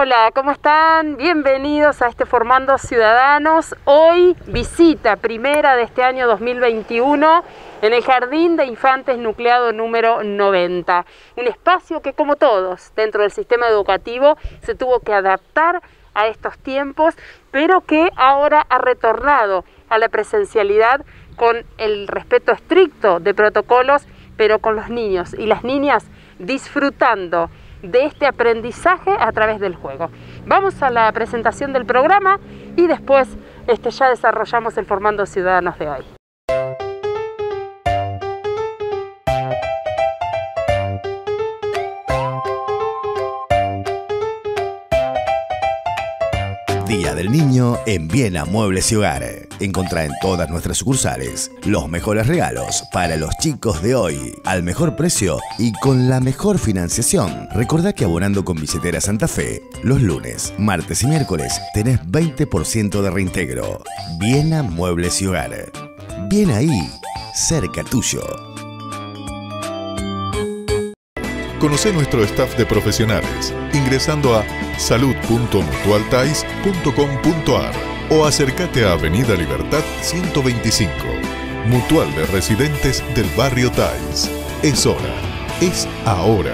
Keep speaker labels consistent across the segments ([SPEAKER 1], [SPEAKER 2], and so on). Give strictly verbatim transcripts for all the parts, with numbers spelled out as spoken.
[SPEAKER 1] Hola, ¿cómo están? Bienvenidos a este Formando Ciudadanos. Hoy visita primera de este año dos mil veintiuno en el Jardín de Infantes Nucleado número noventa. Un espacio que, como todos dentro del sistema educativo, se tuvo que adaptar a estos tiempos, pero que ahora ha retornado a la presencialidad con el respeto estricto de protocolos, pero con los niños y las niñas disfrutando de este aprendizaje a través del juego. Vamos a la presentación del programa y después este, ya desarrollamos el Formando Ciudadanos de hoy.
[SPEAKER 2] Día del Niño en Viena Muebles y Hogar. Encontrá en todas nuestras sucursales los mejores regalos para los chicos de hoy, al mejor precio y con la mejor financiación. Recordá que abonando con Billetera Santa Fe, los lunes, martes y miércoles tenés veinte por ciento de reintegro. Viena Muebles y Hogar. Bien ahí, cerca tuyo.
[SPEAKER 3] Conoce nuestro staff de profesionales ingresando a salud punto mutualtais punto com punto ar o acércate a Avenida Libertad ciento veinticinco. Mutual de Residentes del Barrio Tais. Es hora. Es ahora.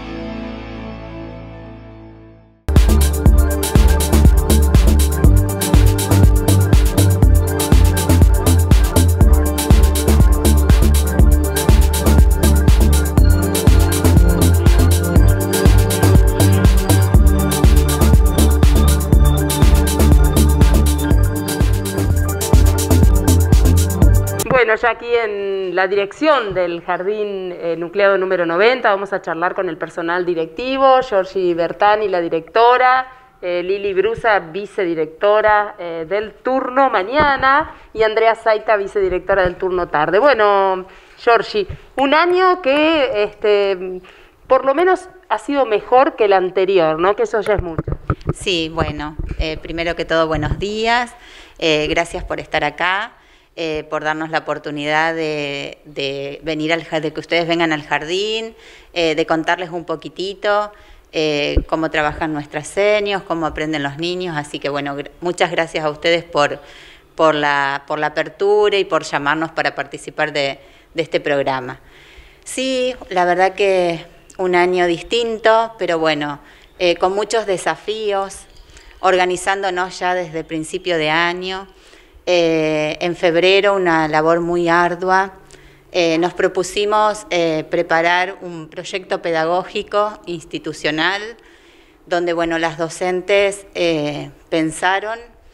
[SPEAKER 1] Bueno, ya aquí en la dirección del Jardín eh, Nucleado número noventa vamos a charlar con el personal directivo, Giorgi Bertani, la directora, eh, Lili Brusa, vicedirectora eh, del turno mañana, y Andrea Zaita, vicedirectora del turno tarde. Bueno, Giorgi, un año que este, por lo menos ha sido mejor que el anterior, ¿no? Que eso ya es mucho.
[SPEAKER 4] Sí, bueno, eh, primero que todo, buenos días, eh, gracias por estar acá. Eh, por darnos la oportunidad de, de venir al de que ustedes vengan al jardín, eh, de contarles un poquitito eh, cómo trabajan nuestras senios, cómo aprenden los niños. Así que bueno, gr muchas gracias a ustedes por, por, la, por la apertura y por llamarnos para participar de, de este programa. Sí, la verdad que un año distinto, pero bueno, eh, con muchos desafíos, organizándonos ya desde principio de año. Eh, en febrero, una labor muy ardua. Eh, nos propusimos eh, preparar un proyecto pedagógico institucional donde, bueno, las docentes eh, pensaron,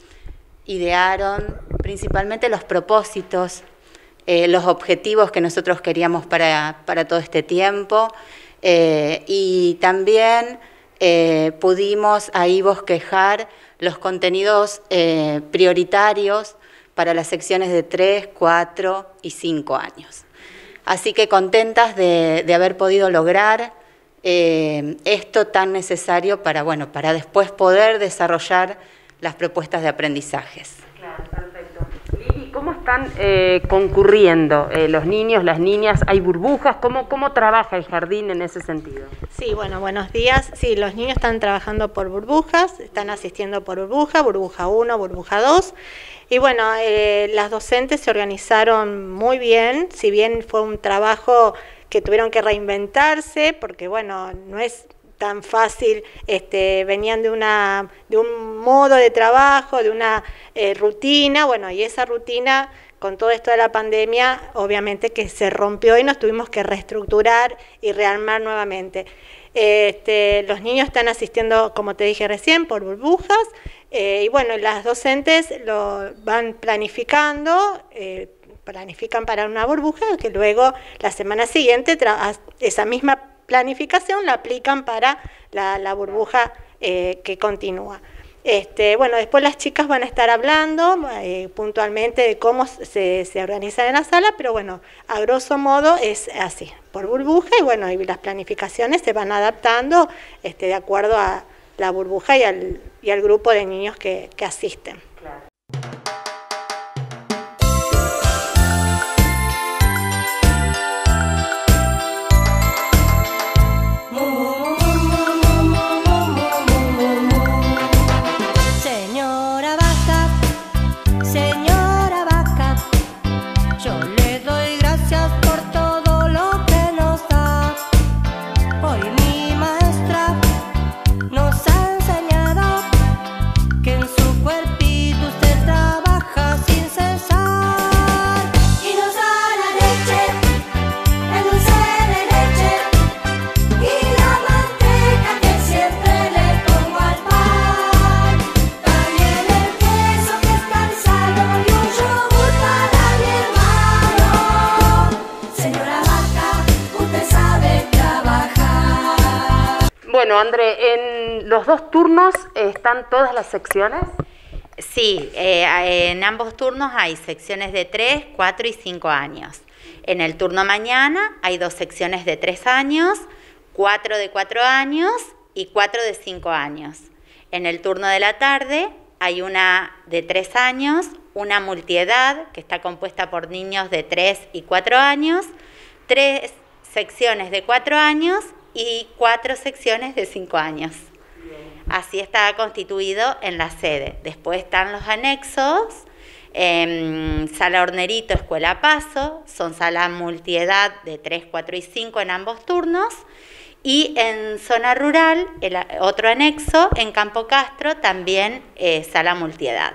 [SPEAKER 4] idearon principalmente los propósitos, eh, los objetivos que nosotros queríamos para, para todo este tiempo eh, y también eh, pudimos ahí bosquejar los contenidos eh, prioritarios para las secciones de tres, cuatro y cinco años. Así que contentas de, de haber podido lograr eh, esto tan necesario para, bueno, para después poder desarrollar las propuestas de aprendizajes.
[SPEAKER 1] Claro, perfecto. Lili, ¿cómo están eh, concurriendo eh, los niños, las niñas? ¿Hay burbujas? ¿Cómo, ¿Cómo trabaja el jardín en ese sentido?
[SPEAKER 5] Sí, bueno, buenos días. Sí, los niños están trabajando por burbujas, están asistiendo por burbuja, burbuja uno, burbuja dos. Y bueno, eh, las docentes se organizaron muy bien, si bien fue un trabajo que tuvieron que reinventarse, porque bueno, no es tan fácil, este, venían de una de un modo de trabajo, de una eh, rutina, bueno, y esa rutina con todo esto de la pandemia, obviamente que se rompió y nos tuvimos que reestructurar y rearmar nuevamente. Este, los niños están asistiendo, como te dije recién, por burbujas, eh, y bueno, las docentes lo van planificando, eh, planifican para una burbuja, que luego la semana siguiente esa misma planificación la aplican para la, la burbuja eh, que continúa. Este, bueno, después las chicas van a estar hablando eh, puntualmente de cómo se, se organizan en la sala, pero bueno, a grosso modo es así, por burbuja, y bueno, y las planificaciones se van adaptando este, de acuerdo a la burbuja y al, y al grupo de niños que, que asisten. Claro.
[SPEAKER 1] bueno, André, ¿en los dos turnos están todas las secciones?
[SPEAKER 4] Sí, eh, en ambos turnos hay secciones de tres, cuatro y cinco años. En el turno mañana hay dos secciones de tres años, cuatro de cuatro años y cuatro de cinco años. En el turno de la tarde hay una de tres años, una multiedad que está compuesta por niños de tres y cuatro años, tres secciones de cuatro años y cuatro secciones de cinco años. Así está constituido en la sede. Después están los anexos, eh, sala Hornerito, escuela Paso, son sala multiedad de tres, cuatro y cinco en ambos turnos. Y en zona rural, el otro anexo, en Campo Castro, también eh, sala multiedad.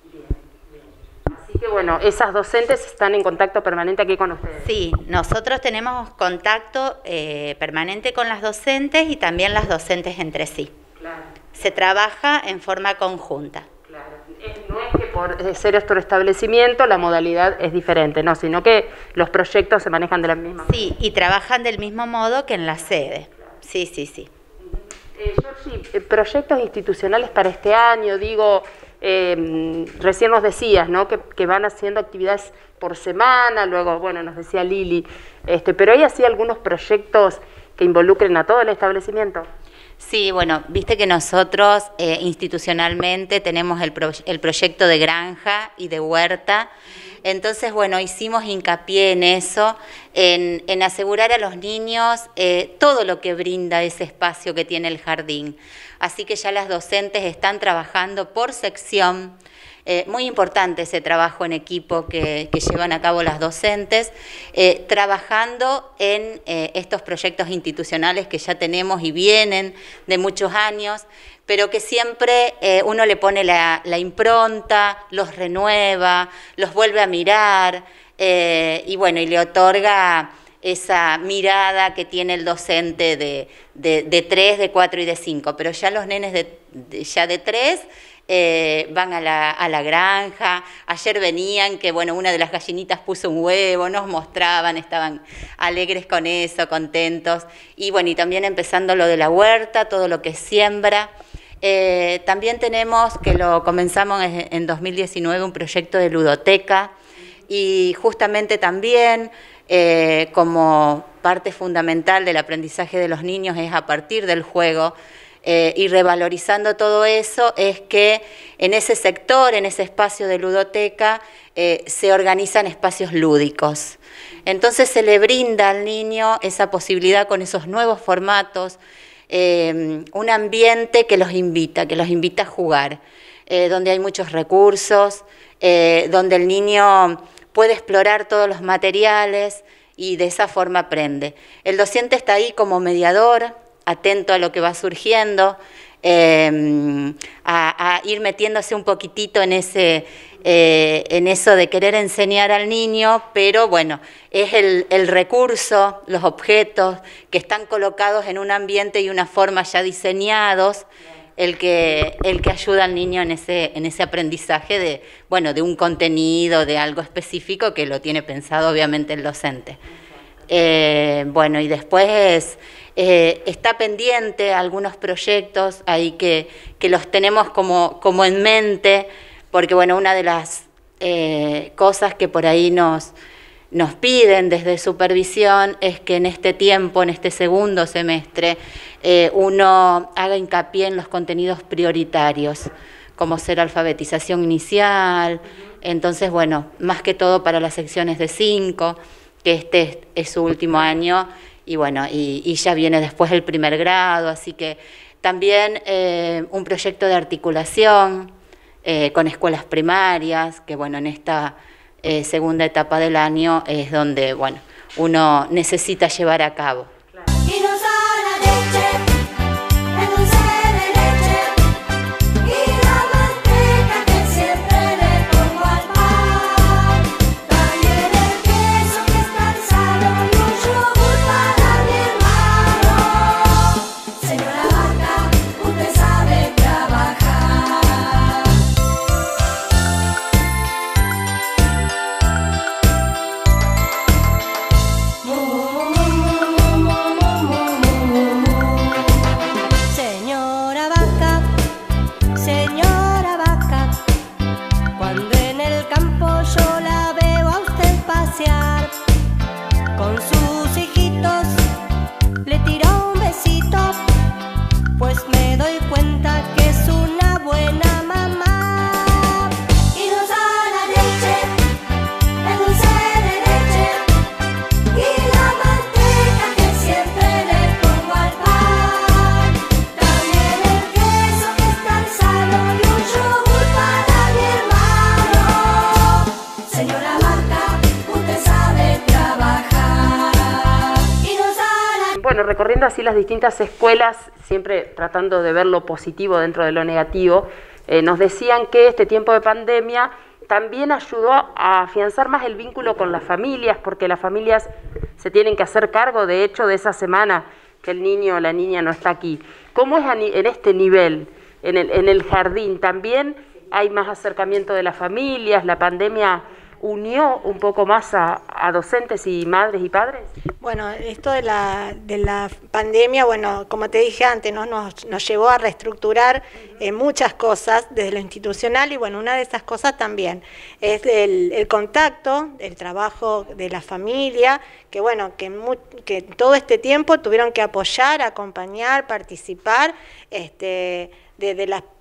[SPEAKER 1] Así que bueno, esas docentes están en contacto permanente aquí con ustedes.
[SPEAKER 4] Sí, nosotros tenemos contacto eh, permanente con las docentes y también las docentes entre sí.
[SPEAKER 1] Claro.
[SPEAKER 4] Se trabaja en forma conjunta.
[SPEAKER 1] Claro. No es que por ser otro establecimiento la modalidad es diferente, no, sino que los proyectos se manejan de la misma manera.
[SPEAKER 4] Sí, y trabajan del mismo modo que en la sede. Sí, sí, sí.
[SPEAKER 1] Eh, Georgie, proyectos institucionales para este año, digo, eh, recién nos decías, ¿no?, que, que van haciendo actividades por semana, luego, bueno, nos decía Lili, este, pero ¿hay así algunos proyectos que involucren a todo el establecimiento?
[SPEAKER 4] Sí, bueno, viste que nosotros eh, institucionalmente tenemos el, pro, el proyecto de granja y de huerta. Entonces, bueno, hicimos hincapié en eso, en, en asegurar a los niños eh, todo lo que brinda ese espacio que tiene el jardín. Así que ya las docentes están trabajando por sección. Eh, muy importante ese trabajo en equipo que, que llevan a cabo las docentes, eh, trabajando en eh, estos proyectos institucionales que ya tenemos y vienen de muchos años, pero que siempre eh, uno le pone la, la impronta, los renueva, los vuelve a mirar, eh, y bueno, y le otorga esa mirada que tiene el docente de, de, de tres, de cuatro y de cinco, pero ya los nenes de, de, ya de tres eh, van a la, a la granja. Ayer venían que, bueno, una de las gallinitas puso un huevo, nos mostraban, estaban alegres con eso, contentos, y bueno, y también empezando lo de la huerta, todo lo que siembra. Eh, también tenemos, que lo comenzamos en dos mil diecinueve, un proyecto de ludoteca, y justamente también eh, como parte fundamental del aprendizaje de los niños es a partir del juego, eh, y revalorizando todo eso es que en ese sector, en ese espacio de ludoteca, eh, se organizan espacios lúdicos. Entonces se le brinda al niño esa posibilidad con esos nuevos formatos, Eh, un ambiente que los invita, que los invita a jugar, eh, donde hay muchos recursos, eh, donde el niño puede explorar todos los materiales y de esa forma aprende. El docente está ahí como mediador, atento a lo que va surgiendo, eh, a, a ir metiéndose un poquitito en ese... Eh, en eso de querer enseñar al niño, pero bueno, es el, el recurso, los objetos que están colocados en un ambiente y una forma ya diseñados, el que, el que ayuda al niño en ese, en ese aprendizaje de, bueno, de un contenido, de algo específico que lo tiene pensado obviamente el docente. Eh, bueno, y después eh, está pendiente algunos proyectos ahí que, que los tenemos como, como en mente, porque bueno, una de las eh, cosas que por ahí nos, nos piden desde supervisión es que en este tiempo, en este segundo semestre, eh, uno haga hincapié en los contenidos prioritarios, como ser alfabetización inicial. Entonces, bueno, más que todo para las secciones de cinco, que este es, es su último año, y bueno, y, y ya viene después el primer grado, así que también eh, un proyecto de articulación, Eh, con escuelas primarias, que bueno, en esta eh, segunda etapa del año es donde, bueno, uno necesita llevar a cabo.
[SPEAKER 6] Y nos da la leche, el dulce de leche, y la manteca que siempre le pongo al pan. También el queso que es tan sano y un yogur para mi hermano. Señora Vaca, usted sabe trabajar. Mo, mo, mo, mo, mo,
[SPEAKER 1] bueno, recorriendo así las distintas escuelas, siempre tratando de ver lo positivo dentro de lo negativo, eh, nos decían que este tiempo de pandemia también ayudó a afianzar más el vínculo con las familias, porque las familias se tienen que hacer cargo, de hecho, de esa semana que el niño o la niña no está aquí. ¿Cómo es en este nivel, en el, en el jardín? ¿También hay más acercamiento de las familias? ¿La pandemia unió un poco más a, a docentes y madres y padres?
[SPEAKER 5] Bueno, esto de la, de la pandemia, bueno, como te dije antes, ¿no? nos, nos llevó a reestructurar eh, muchas cosas desde lo institucional y bueno, una de esas cosas también es el, el contacto, el trabajo de la familia, que bueno, que, mu que todo este tiempo tuvieron que apoyar, acompañar, participar este, de, de las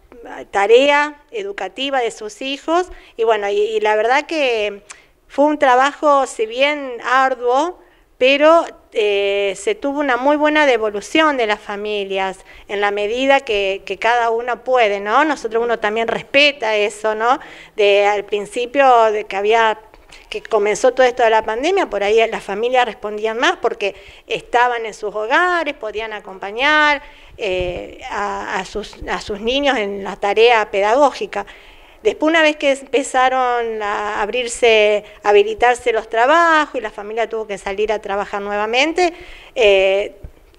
[SPEAKER 5] tarea educativa de sus hijos y bueno, y, y la verdad que fue un trabajo, si bien arduo, pero eh, se tuvo una muy buena devolución de las familias en la medida que, que cada uno puede, ¿no? Nosotros uno también respeta eso, ¿no? De al principio de que había que comenzó todo esto de la pandemia, por ahí las familias respondían más porque estaban en sus hogares, podían acompañar eh, a, a, sus, a sus niños en la tarea pedagógica. Después, una vez que empezaron a abrirse, a habilitarse los trabajos y la familia tuvo que salir a trabajar nuevamente, eh,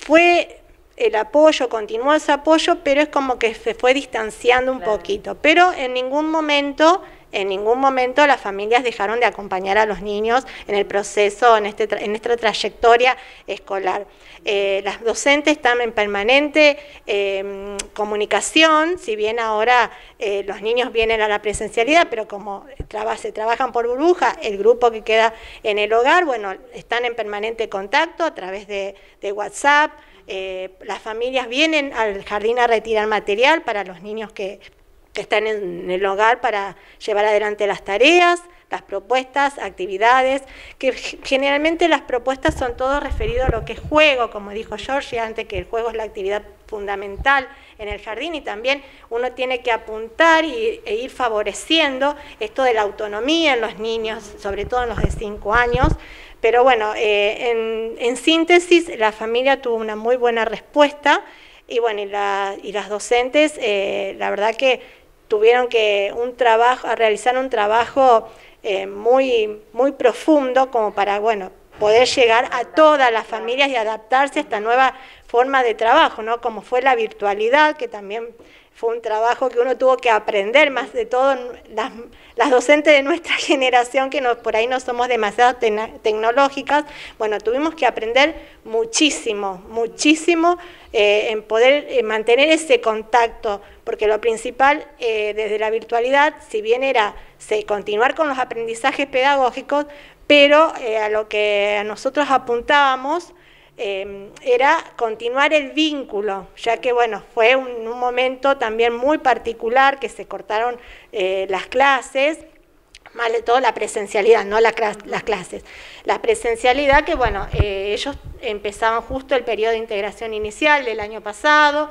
[SPEAKER 5] fue el apoyo, continuó ese apoyo, pero es como que se fue distanciando un claro. poquito. Pero en ningún momento... En ningún momento las familias dejaron de acompañar a los niños en el proceso, en, este, en esta trayectoria escolar. Eh, las docentes están en permanente eh, comunicación, si bien ahora eh, los niños vienen a la presencialidad, pero como traba, se trabajan por burbuja, el grupo que queda en el hogar, bueno, están en permanente contacto a través de, de WhatsApp. Eh, las familias vienen al jardín a retirar material para los niños que... que están en el hogar para llevar adelante las tareas, las propuestas, actividades, que generalmente las propuestas son todo referido a lo que es juego, como dijo Georgie antes, que el juego es la actividad fundamental en el jardín y también uno tiene que apuntar y, e ir favoreciendo esto de la autonomía en los niños, sobre todo en los de cinco años, pero bueno, eh, en, en síntesis la familia tuvo una muy buena respuesta y bueno, y, la, y las docentes, eh, la verdad que tuvieron que un trabajo, a realizar un trabajo eh, muy, muy profundo como para, bueno, poder llegar a todas las familias y adaptarse a esta nueva forma de trabajo, ¿no? Como fue la virtualidad, que también fue un trabajo que uno tuvo que aprender, más de todo las, las docentes de nuestra generación, que no, por ahí no somos demasiado te tecnológicas, bueno, tuvimos que aprender muchísimo, muchísimo eh, en poder eh, mantener ese contacto, porque lo principal eh, desde la virtualidad, si bien era se, continuar con los aprendizajes pedagógicos, pero eh, a lo que a nosotros apuntábamos, Eh, era continuar el vínculo, ya que bueno, fue un, un momento también muy particular que se cortaron eh, las clases, más de todo la presencialidad, no la, las clases. La presencialidad que bueno, eh, ellos empezaban justo el periodo de integración inicial del año pasado,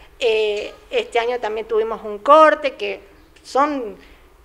[SPEAKER 5] eh, este año también tuvimos un corte que son,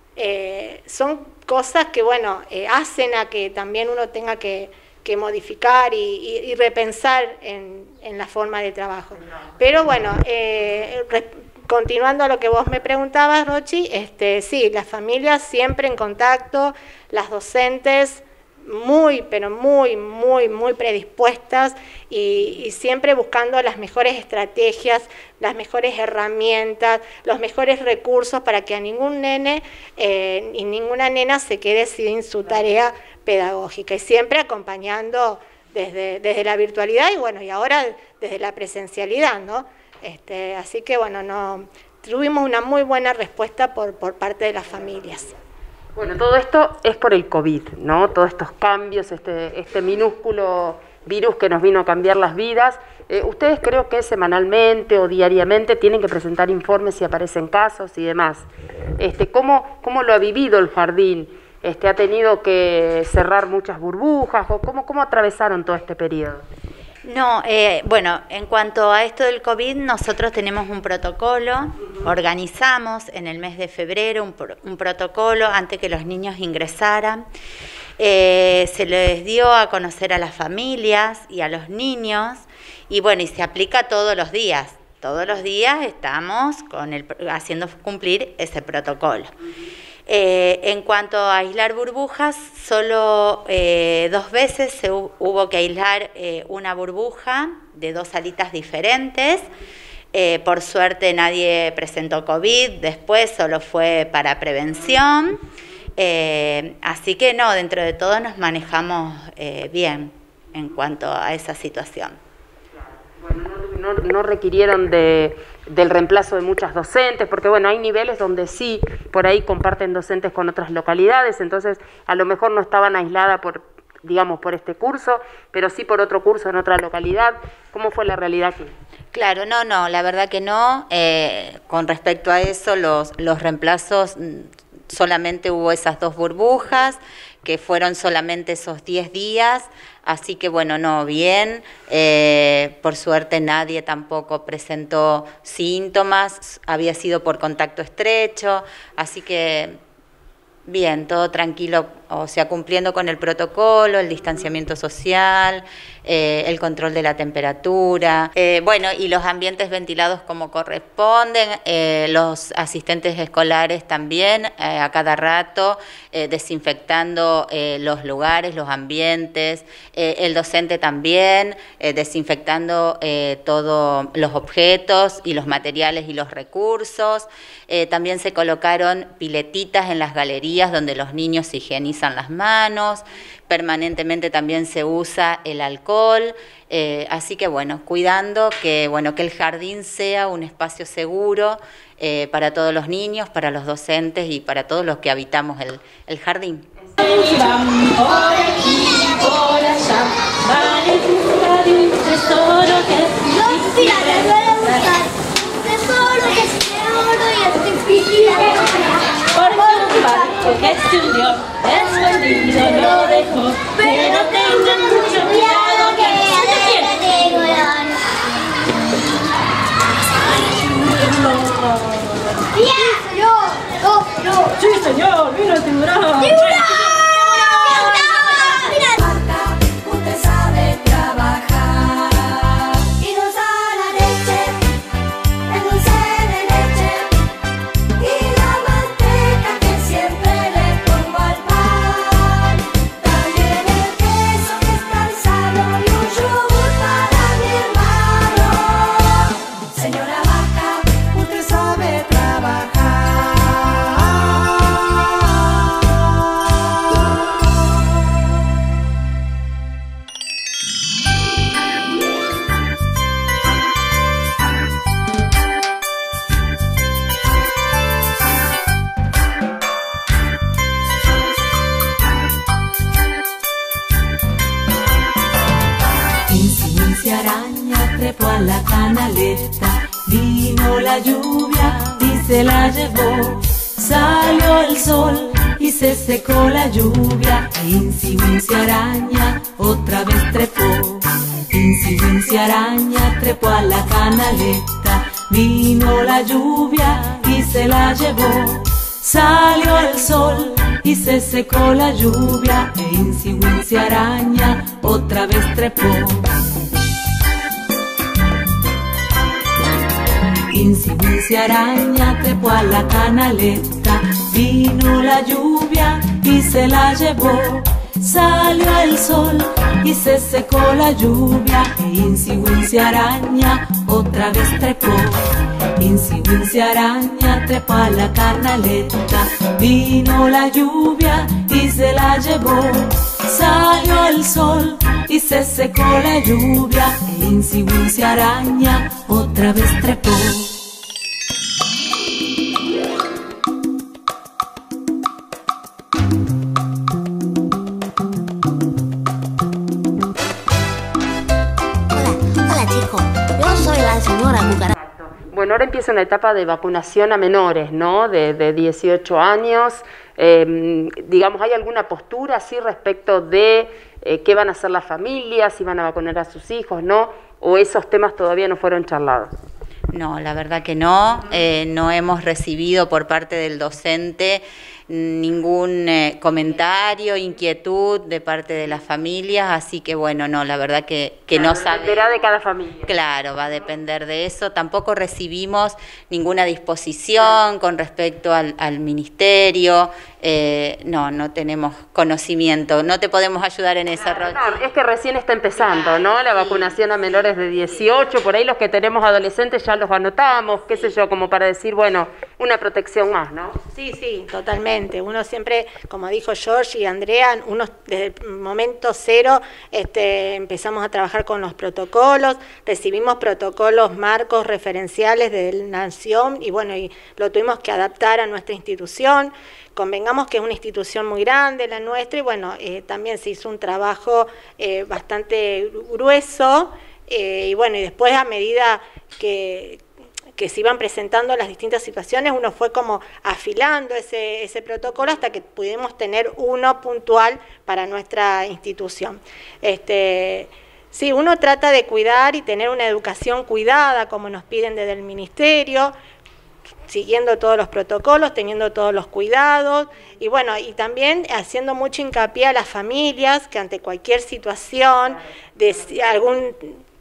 [SPEAKER 5] eh, son cosas que bueno, eh, hacen a que también uno tenga que que modificar y, y, y repensar en, en la forma de trabajo. Pero bueno, eh, re, continuando a lo que vos me preguntabas, Rochi, este, sí, las familias siempre en contacto, las docentes muy, pero muy, muy, muy predispuestas y, y siempre buscando las mejores estrategias, las mejores herramientas, los mejores recursos para que a ningún nene eh, y ninguna nena se quede sin su tarea pedagógica y siempre acompañando desde, desde la virtualidad y bueno, y ahora desde la presencialidad, ¿no? Este, así que bueno, no, tuvimos una muy buena respuesta por, por parte de las familias.
[SPEAKER 1] Bueno, todo esto es por el COVID, ¿no? Todos estos cambios, este, este minúsculo virus que nos vino a cambiar las vidas. Eh, ustedes creo que semanalmente o diariamente tienen que presentar informes si aparecen casos y demás. Este, ¿cómo, cómo lo ha vivido el jardín? Este, ¿Ha tenido que cerrar muchas burbujas? ¿O cómo, cómo atravesaron todo este periodo?
[SPEAKER 4] No, eh, bueno, en cuanto a esto del COVID, nosotros tenemos un protocolo, organizamos en el mes de febrero un, un protocolo antes que los niños ingresaran. Eh, se les dio a conocer a las familias y a los niños y bueno, y se aplica todos los días. Todos los días estamos con el, haciendo cumplir ese protocolo. Eh, en cuanto a aislar burbujas, solo eh, dos veces se hu hubo que aislar eh, una burbuja de dos salitas diferentes. Eh, por suerte nadie presentó COVID, después solo fue para prevención. Eh, así que no, dentro de todo nos manejamos eh, bien en cuanto a esa situación.
[SPEAKER 1] Bueno, no, no, no requirieron de, del reemplazo de muchas docentes, porque bueno, hay niveles donde sí, por ahí comparten docentes con otras localidades, entonces a lo mejor no estaban aisladas por, digamos, por este curso, pero sí por otro curso en otra localidad. ¿Cómo fue la realidad aquí?
[SPEAKER 4] Claro, no, no, la verdad que no. Eh, con respecto a eso, los, los reemplazos, solamente hubo esas dos burbujas, que fueron solamente esos diez días, así que bueno, no, bien, eh, por suerte nadie tampoco presentó síntomas, había sido por contacto estrecho, así que bien, todo tranquilo, o sea, cumpliendo con el protocolo, el distanciamiento social, eh, el control de la temperatura, eh, bueno, y los ambientes ventilados como corresponden, eh, los asistentes escolares también, eh, a cada rato, eh, desinfectando eh, los lugares, los ambientes, eh, el docente también, eh, desinfectando eh, todos los objetos y los materiales y los recursos. Eh, también se colocaron piletitas en las galerías donde los niños se higienizan las manos, permanentemente también se usa el alcohol, eh, así que bueno, cuidando que, bueno, que el jardín sea un espacio seguro eh, para todos los niños, para los docentes y para todos los que habitamos el, el jardín.
[SPEAKER 7] Van por aquí, por allá, van en busca de un tesoro que es
[SPEAKER 6] Los piratas van a buscar un tesoro que es de oro y es difícil de encontrar.
[SPEAKER 7] porque un barco que se hundió, escondido lo dejó, pero tengan mucho cuidado que se detiene.
[SPEAKER 6] ¡Bien, señor! ¡No, no!
[SPEAKER 7] Sí, señor, vino el tiburón.
[SPEAKER 6] Usted sabe trabajar y nos da la leche, el dulce de leche y la manteca que siempre le pongo al pan. También el queso que es tan sano y un yogur para mi hermano. Señora Vaca, usted sabe trabajar.
[SPEAKER 7] Araña trepó a la canaleta, vino la lluvia y se la llevó. Salió el sol y se secó la lluvia. Inci Winci araña otra vez trepó. Inci Winci araña trepó a la canaleta, vino la lluvia y se la llevó. Salió el sol y se secó la lluvia. E Inci Winci araña otra vez trepó. Inci Winci araña trepó a la canaleta, vino la lluvia y se la llevó. Salió el sol y se secó la lluvia. E Inci Winci araña otra vez trepó. Inci Winci araña trepó a la canaleta, vino la lluvia y se la llevó. Salió el sol y se secó la lluvia. E Inci Winci araña otra vez trepó.
[SPEAKER 1] Bueno, ahora empieza una etapa de vacunación a menores, ¿no? De, de dieciocho años. Eh, digamos, ¿hay alguna postura así respecto de eh, qué van a hacer las familias, si van a vacunar a sus hijos, no? ¿O esos temas todavía no fueron charlados?
[SPEAKER 4] No, la verdad que no. Eh, no hemos recibido por parte del docente ningún eh, comentario, inquietud de parte de las familias, así que bueno, no, la verdad que, que
[SPEAKER 1] Claro,
[SPEAKER 4] no sabe.
[SPEAKER 1] dependerá de cada familia.
[SPEAKER 4] Claro, va a depender de eso. Tampoco recibimos ninguna disposición con respecto al, al ministerio. Eh, no, no tenemos conocimiento. No te podemos ayudar en esa
[SPEAKER 1] Claro,
[SPEAKER 4] Rochi.
[SPEAKER 1] no, es que recién está empezando, ¿no? La
[SPEAKER 4] Sí.
[SPEAKER 1] vacunación a menores de dieciocho, por ahí los que tenemos adolescentes ya los anotamos, qué sé yo, como para decir, bueno, una protección más, ¿no?
[SPEAKER 5] Sí, sí, totalmente. Uno siempre, como dijo George y Andrea, uno desde el momento cero este, empezamos a trabajar con los protocolos, recibimos protocolos, marcos referenciales de la Nación y bueno, y lo tuvimos que adaptar a nuestra institución. Convengamos que es una institución muy grande la nuestra y bueno, eh, también se hizo un trabajo eh, bastante grueso eh, y bueno, y después a medida que, que se iban presentando las distintas situaciones, uno fue como afilando ese, ese protocolo hasta que pudimos tener uno puntual para nuestra institución. Este, sí, uno trata de cuidar y tener una educación cuidada como nos piden desde el ministerio, siguiendo todos los protocolos, teniendo todos los cuidados y bueno, y también haciendo mucho hincapié a las familias que ante cualquier situación de si algún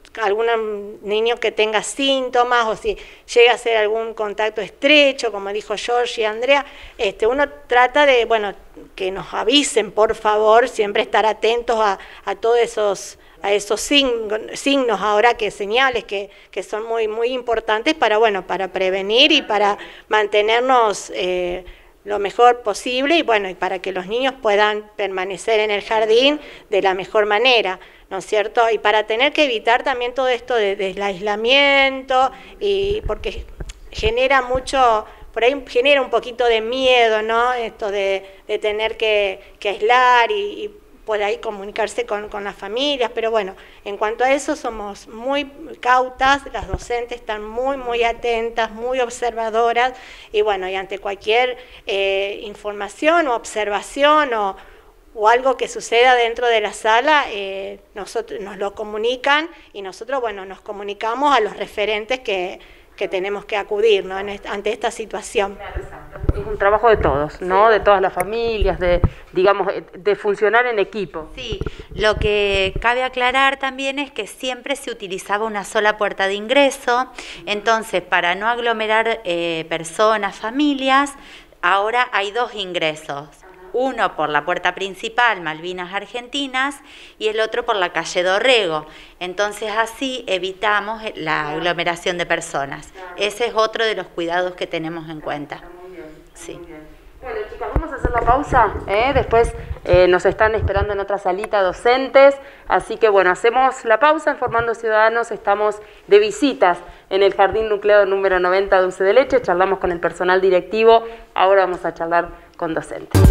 [SPEAKER 5] algún niño que tenga síntomas o si llega a ser algún contacto estrecho, como dijo George y Andrea, este, uno trata de, bueno, que nos avisen, por favor, siempre estar atentos a, a todos esos a esos signos, signos ahora que señales que, que son muy muy importantes para bueno para prevenir y para mantenernos eh, lo mejor posible y bueno y para que los niños puedan permanecer en el jardín de la mejor manera, ¿no es cierto? Y para tener que evitar también todo esto de, del aislamiento y porque genera mucho, por ahí genera un poquito de miedo, ¿no? Esto de, de tener que, que aislar y, y por ahí comunicarse con, con las familias, pero bueno, en cuanto a eso somos muy cautas, las docentes están muy, muy atentas, muy observadoras, y bueno, y ante cualquier eh, información o observación o, o algo que suceda dentro de la sala, eh, nosotros, nos lo comunican y nosotros, bueno, nos comunicamos a los referentes que, que tenemos que acudir, ¿no? en est- ante esta situación.
[SPEAKER 1] Es un trabajo de todos, ¿no? De todas las familias, de, digamos, de funcionar en equipo.
[SPEAKER 4] Sí, lo que cabe aclarar también es que siempre se utilizaba una sola puerta de ingreso, entonces para no aglomerar eh, personas, familias, ahora hay dos ingresos. Uno por la puerta principal, Malvinas Argentinas, y el otro por la calle Dorrego. Entonces así evitamos la aglomeración de personas. Ese es otro de los cuidados que tenemos en cuenta. Sí.
[SPEAKER 1] Bueno, chicas, vamos a hacer la pausa, ¿eh? Después eh, nos están esperando en otra salita docentes, así que bueno, hacemos la pausa en Formando Ciudadanos, estamos de visitas en el Jardín Nucleado número noventa de Dulce de Leche, charlamos con el personal directivo, ahora vamos a charlar con docentes.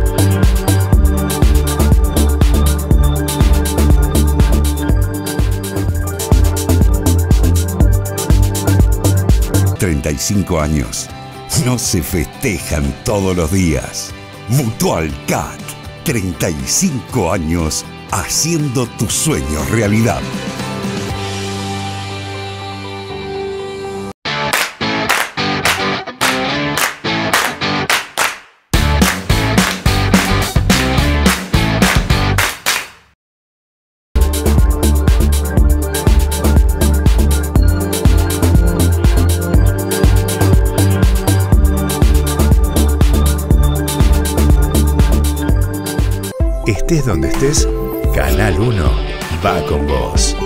[SPEAKER 2] treinta y cinco años. No se festejan todos los días. Mutual C A C. treinta y cinco años haciendo tus sueños realidad. Estés donde estés, Canal uno va con vos.